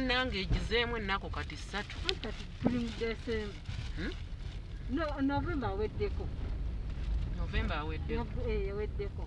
nange egizeemu ennaku kati 3. Tuli mu December. November weddeko. November aweddeko. Weddeko.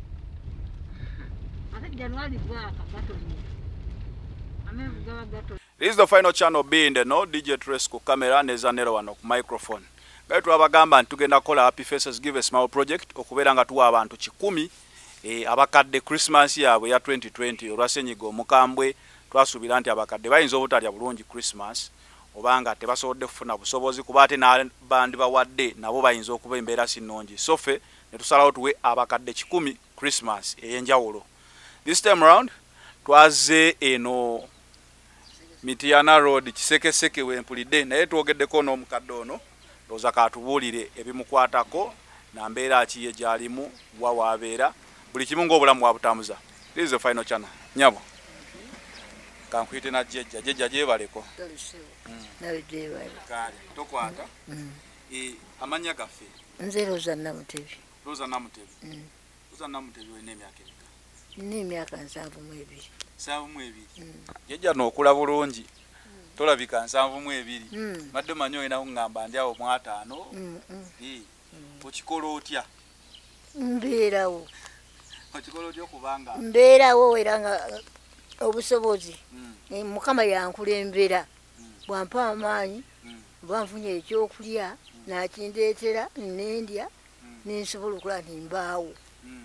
Ate January bwaka gatonya. Amenvu gaba gatonya. This is the final channel being the no DJ Trace ku camera neza nero wano ku microphone. Gaitu abagamba ntugenda kola Happy Faces Give a Smile project okubeera nga tuwa abantu 100 abakadde Christmas yaabwe ya 2020 olwasenyiga omukambwe twasuubira nti abakadde bayinza obutalya bulungi Christmas obanga tebasobodde kufuna busobozi kuba ate n'abandi bawadde nabo bayinza okuba embeera sinungi sofe ne tusalawo tuwe abakadde 100 Christmas ey'enjawulo. This time around twaze eno Mitiana Road Kisekeseke wempulidde naye twogeddeko n'omukadde ono loza katubuulire ebimukwatako na mbeera ki ye gyalimu wa waabeera buli kimu ng'obulamu bwa butambuza. This is the final channel. Nyabo kankuyite na jjajja gyebaleko nawe gyebale kale tokwata amanya gaffe nze Roza Namutebi. Roza Namutebi. Roza Namutebi wena emyaka emeka? Nina emyaka 72. 72. Jjajja n'okula bulungi tolabika 72. Madde manyi olina kungamba ndi awo mu 5. Okikola otya? Mbeerawo. Okikola otya okubanga? Mbeerawo era nga obusobozi Mukama yankulembera bwampa amaanyi bwanfunye ekyokulya nakindeetera nendya nensobola okulaba nti mbaawo.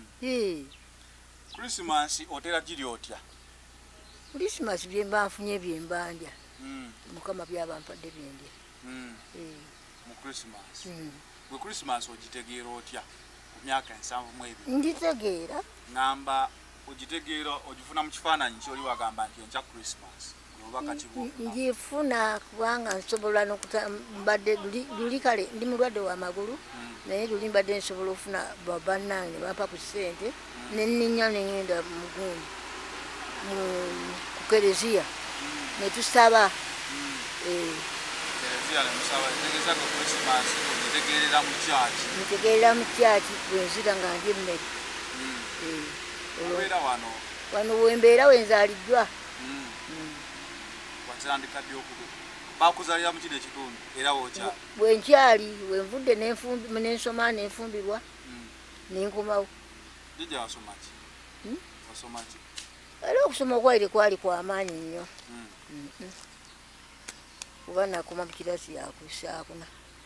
Christmas otera giri otya? Christmas bye mba nfunye bye mba ndya Mukama byabampadde byendya mu Christmas. Bwe Christmas ogitegeera otya ku myaka 72? Nditegeera ngamba ogitegeera ogifuna mu kifaananyi kyoli wagamba nti enkya Christmas oba kakibu? Ngifuna kubanga nsobola mbadde luli kale ndi mulwadde w'amagulu naye luli mbadde nsobola okufuna bannange bampa ku ssente nenninya nengenda mugundi ku kereziya ne tusaba. Ntegeerera mu kyaki bwenzira nga ndya emmere. Wano wembeera wenzaaliddwa. Bakuzalira mu kino ekitundu era wokyali? Bwenkyali wenvudde nensoma nenfumbirwa nenkomawo. Jjajja wasoma ki? Wasoma ki? Era okusoma okwaire kwali kwa maanyi nnyo kuba nakoma mu kirasi yakusakuna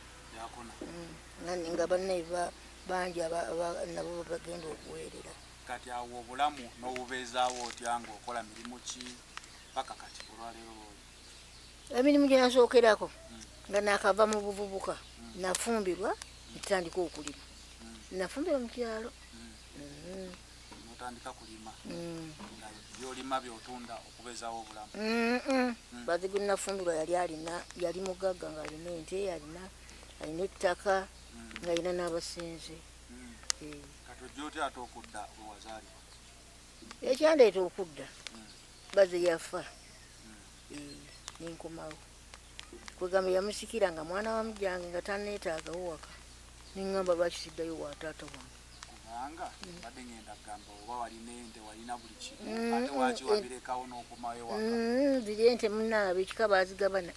nga bannaye bangi nabo bagenda okuweerera. Kati awo obulamu n'obubeezaawo otya ng'okola mirimu ki paka kati olwaleero? Emirimu gye nasookerako nga nakava mu buvubuka nafumbirwa ntandika okulima. Nafumbirwa mu kyalo. Notandika kulima byolima byotunda okubeezaawo obulamu? Bazigu nafumbirwa yali mugagga nga alina ente alina ettaka nga alina n'abasenze. Kati ojja otya ate okudda we wazaalibwa? Ekyandeeta okudda baze yafa nenkomawo kwegamba yamusikira nga mwana wa mujjange nga tanneetaagawo waka neŋŋamba lwaki siddayo wa taata wange kubanga badde ngenda kugamba oba walina ente walina buli kimu ate waki wabirekawo n'okomayo waka? Ziri ente munnaabe ekika baazigabana.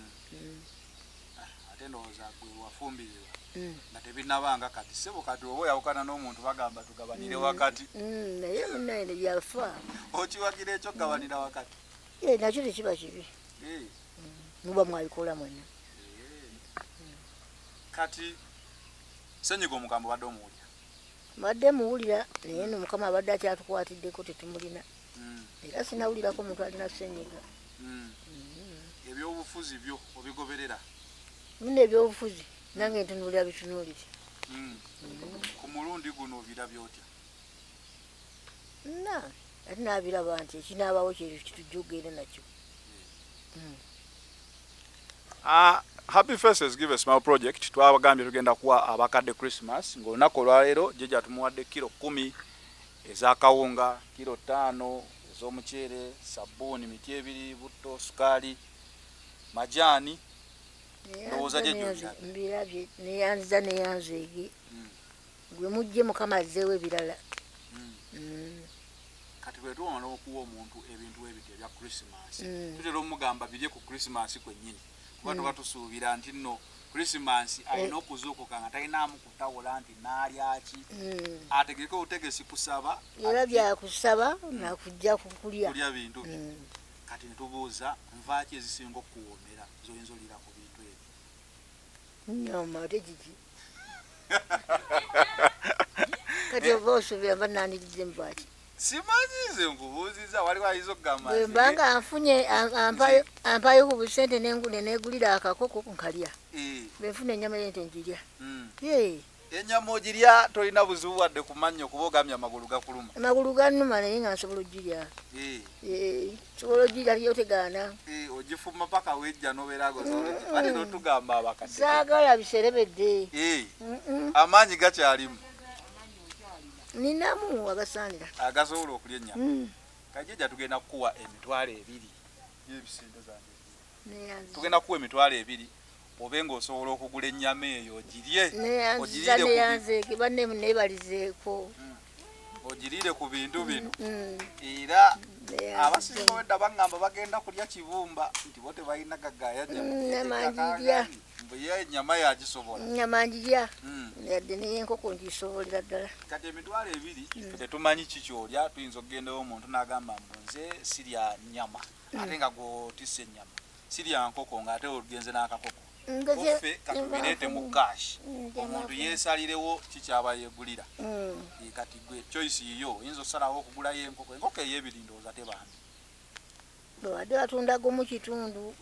Ate ndowooza gwe wafumbirirwa nga tebinabanga kati sebo kati oba oyawukana n'omuntu bagamba tugabanire wakati naye munnaye ne yafa. Okiwagira ekyo kugabanira wakati? Nakyo tekiba kibi muba mwabikola mwenna. Kati senyiga omukambwe badde omuwulira? Badde muwulira naye Mukama abadde akyatukwatiddeko tetumulina era sinawulirako muntu alina senyiga. Ebyobufuzi byo obigoberera? Muna ebyobufuzi nange ntunuulira bitunuulire. Ku mulundi guno obirabye otya? Ate naabiraba nti ekinaabawo kitujja okugenda nakyo. Happy Faces Give a Smile project twabagambye tugenda kuwa abakadde Christmas ng'olunaku olwaleero jjajja tumuwadde kilo 10 ez'akawunga, kilo 5 ez'omuceere, sabbuuni, miti 2, butto, sukaali, majaani. Ndowooza gye gy'obirabye? Mbirabye neyanziza neyanzeege gwe mujje Mukama azzeewo ebirala. kati bwe tuwona okuwa omuntu ebintu ebyo ebya Christmas tutera omugamba bidye ku Christmas kwennyini kuba tuba tusuubira nti nno Christmas alina okuzuukuka nga talinaamu kutawula nti naalyaki ategeke obutegesi kusaba era byakusaba nakujja kulya bintu kati netubuuza nvaaki ezisinga okuwoomera zoyinza olira ku bintu ebyo nyama ate giki kati oba osuubira bananirize nvaaki simanyize nkubuuziza waliwo ayinza okugamba bwembanga anfunye ampayo ku busente negulira akakoko nkalya bwenfuna ennyama yente njirya ennyama ogirya tolina buzibu wadde kumanya okuba ogambye amagulu gakuluma amagulu gannuma naye nga nsobola ogirya sobola ogirya yotegaana ogifuma paka wejja nobeerago ate notugamba abakadde saagala biserebedde amaanyi gakyalimu ninamu agasaanira agasobola okulya ennyama kajjajja tugenda kukuwa emitwalo 2 y'ebisente zange tugenda kukuwa emitwalo 2 obe ng'osobola okugula ennyama eyo ogirye neyanzeeke banne neebalizeeko ogiriire ku bintu bino era abasinga wedda baŋŋamba bagenda kulya kibumba nti bo tebalina namanjirya mbuye ennyama yagisobola nyamanjirya yadde neyenkoko ngisobolera ddala kati emitwalo 2 tetumanyi kikyolya tuyinza okugendayo omuntu n'agamba mbu nze sirya nnyama ate nga gwotisse ennyama sirya nkoko ng'ate ogenze n'akakoko offe katubireete mu kashi omuntu yeesalirewo kikyaba yeegulira kati gwe choice yiyo oyinza osalawo okugulayo enkoko ey'ebiri ndowooza tebambi wadde batundago mu kitundu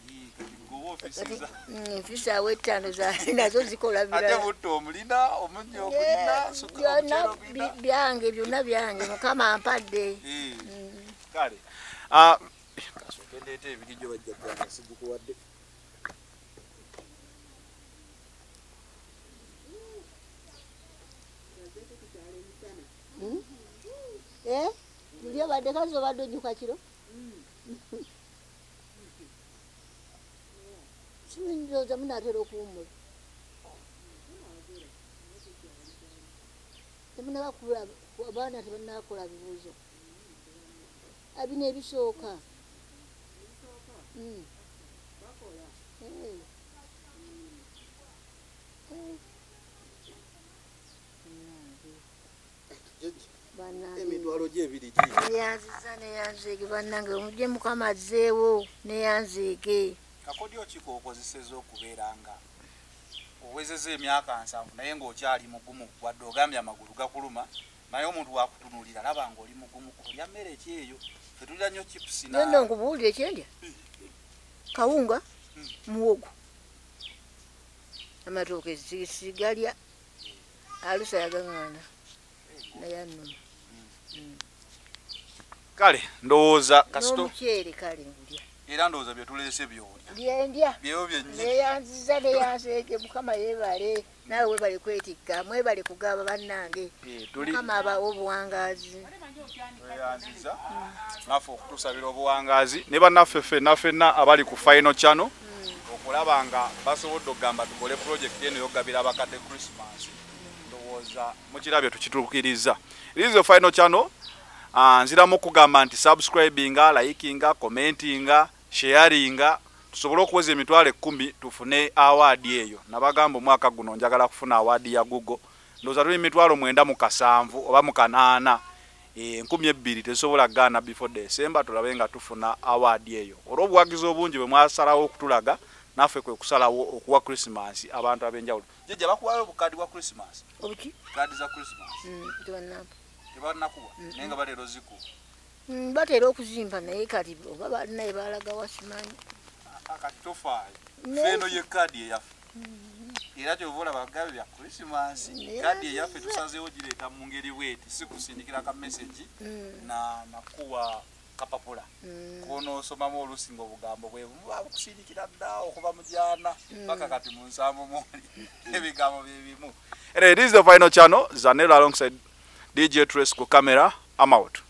enfisa awo 5 nazo zikola ate butto omulina omunnyo ogulina byange byonna byange mukama ampadde kale kasooke ndeeta ebiri gyo bajjaganga sigikuwadde Julia badde kazi obadde ojjuka kiro simindoza munaatera okuwummula temunabakula abaana tebanakola bibuuzo abina ebisooka emitwalo gy'ebiri neyanziza neyanzeege bannange omugye mukama azzeewo neyanzeege kakodyo ki kookozeseza okubeera nga owezeza emyaka 7 naye ng'okyali mugumu wadde ogambye amagulu gakuluma naye omuntu wakutunuulira laba ng'oli mugumu olya mmere ki eyo fetulya nnyo chipusi nno nkubuulira ekyendya kawunga muwogo amatooke sigalya alusa yagaŋŋaana naye annuma kale ndowooza n'omuceere kale ngulya era ndowooza byetuleese byolya byendya byeyo byennyini neyanziza neyanzeege mukama yeebale naawe webale kwetikka mwebale kugaba bannange mukama abawa obuwangaazi weyanziza naffe okutusabira obuwangaazi ne bannaffe ffenna abali ku final channel okulaba nga basobodde okugamba tukole project eno yogabira abakadde Christmas ndowooza mukirabye tukituukiriza irizo final channel nziramu okugamba nti subscribinga likinga commentinga sharinga tusobole okuweza emitwalo 10 tufune award eyo nabagamba omwaka guno njagala kufuna award ya Google ndowooza tuli emitwalo 9 oba 8 12 tesobola gaana before December tulabe nga tufuna award eyo olw'obuwagizi obungi bwe mwasalawo okutulaga naffe kwe kusalawo okuwa Christmas abantu ab'enjawulo jjajja bakuwayo obukadi bwa Christmas obuki kadi za Christmas tebanakuwa naye nga batera oziku batera okuzimba naye kati oba balinaye balaga wasimanyi kati tofaayo feeno ye kadi eyaffe era kyova olaba bagabe bya Christmas kadi eyaffe tusazeewo gireeta mu ngeri bweti si kusindikira ka message nakuwa kapapula konosomamu oluusi ng'obugambo bwe bukusindikira dda okuva mu jana paka kati mu nsambo muli ebigambo bye bimu. It is the final channel. Zanel alongside DJ Trace ku camera. I'm out.